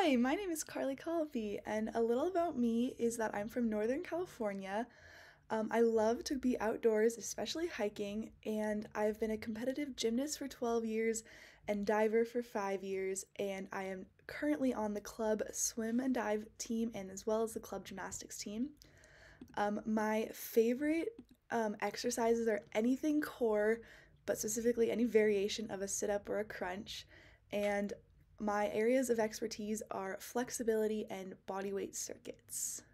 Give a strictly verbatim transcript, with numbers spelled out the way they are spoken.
Hi, my name is Carli C, and a little about me is that I'm from Northern California. Um, I love to be outdoors, especially hiking, and I've been a competitive gymnast for twelve years and diver for five years, and I am currently on the club swim and dive team and as well as the club gymnastics team. Um, my favorite um, exercises are anything core, but specifically any variation of a sit up or a crunch. And my areas of expertise are flexibility and body weight circuits.